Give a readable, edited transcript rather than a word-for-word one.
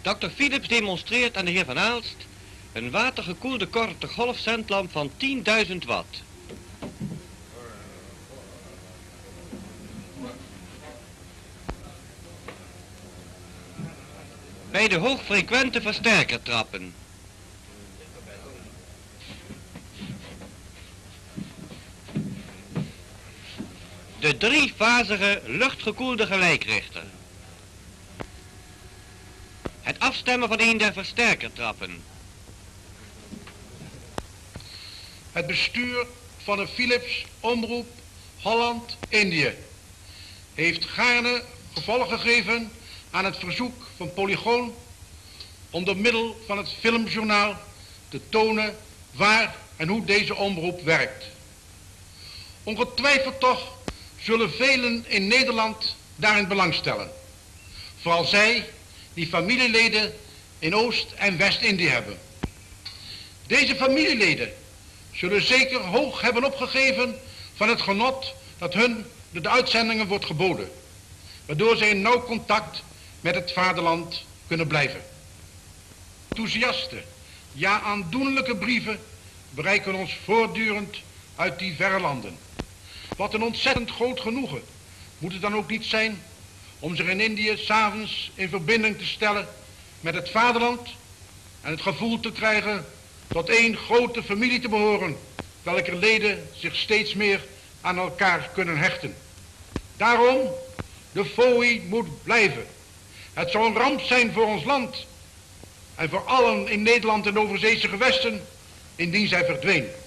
Dr. Philips demonstreert aan de heer Van Aalst een watergekoelde korte golfzendlamp van 10.000 watt. Bij de hoogfrequente versterkertrappen. De driefazige luchtgekoelde gelijkrichter. Het afstemmen van een der versterkertrappen. Het bestuur van de Philips Omroep Holland-Indië heeft gaarne gevolg gegeven aan het verzoek van Polygoon om door middel van het filmjournaal te tonen waar en hoe deze omroep werkt. Ongetwijfeld toch zullen velen in Nederland daarin belangstellen. Vooral zij die familieleden in Oost- en West-Indië hebben. Deze familieleden zullen zeker hoog hebben opgegeven van het genot dat hun door de uitzendingen wordt geboden, waardoor zij in nauw contact met het vaderland kunnen blijven. Enthousiaste, ja aandoenlijke brieven bereiken ons voortdurend uit die verre landen. Wat een ontzettend groot genoegen moet het dan ook niet zijn om zich in Indië 's avonds in verbinding te stellen met het vaderland en het gevoel te krijgen tot één grote familie te behoren, welker leden zich steeds meer aan elkaar kunnen hechten. Daarom, de FOI moet blijven. Het zou een ramp zijn voor ons land en voor allen in Nederland en overzeese gewesten indien zij verdween.